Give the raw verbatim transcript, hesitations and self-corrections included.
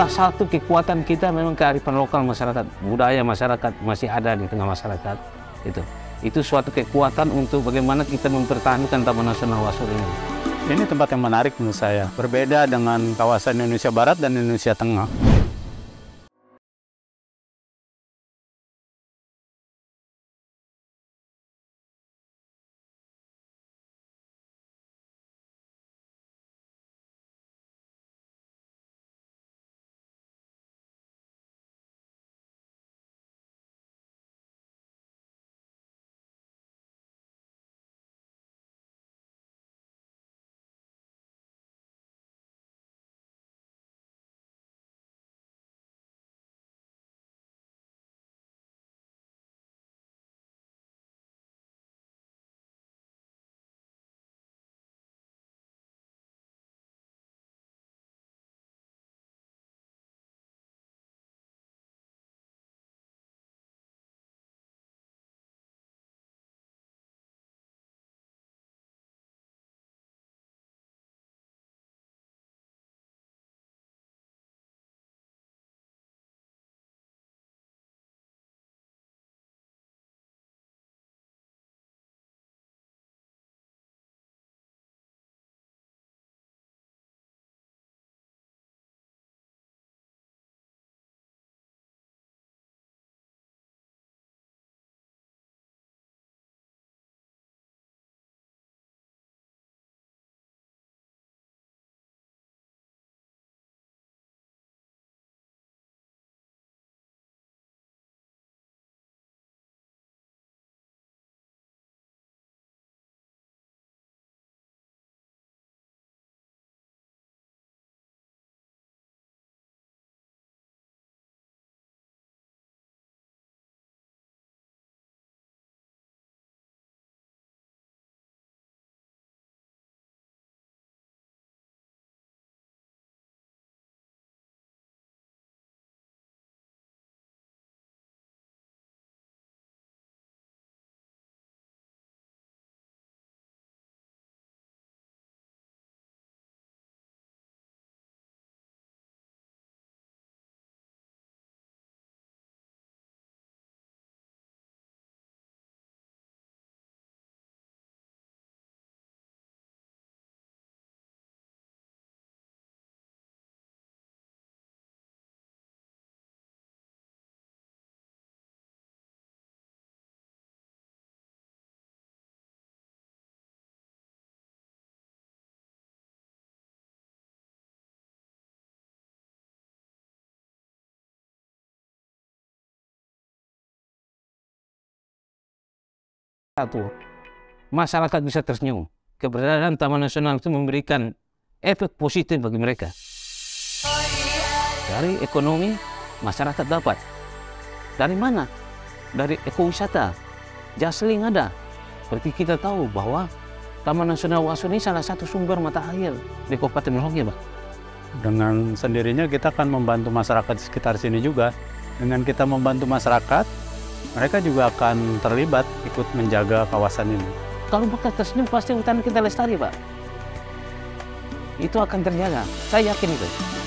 salah satu kekuatan kita memang kearifan lokal masyarakat, budaya masyarakat masih ada di tengah masyarakat. Itu, itu suatu kekuatan untuk bagaimana kita mempertahankan Taman Nasional Wasur ini. Ini tempat yang menarik menurut saya, berbeda dengan kawasan Indonesia Barat dan Indonesia Tengah. Satu, masyarakat bisa tersenyum. Keberadaan Taman Nasional itu memberikan efek positif bagi mereka. Dari ekonomi, masyarakat dapat. Dari mana? Dari ekowisata. Jasling ada. Seperti kita tahu bahwa Taman Nasional Wasur ini salah satu sumber mata air di Kabupaten Merauke, Pak. Dengan sendirinya kita akan membantu masyarakat di sekitar sini juga. Dengan kita membantu masyarakat, mereka juga akan terlibat ikut menjaga kawasan ini. Kalau mereka tersenyum, pasti hutan kita lestari, Pak. Itu akan terjaga. Saya yakin itu.